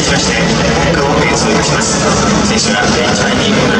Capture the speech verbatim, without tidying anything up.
しまして、コールを演奏いたします。選手はタイミング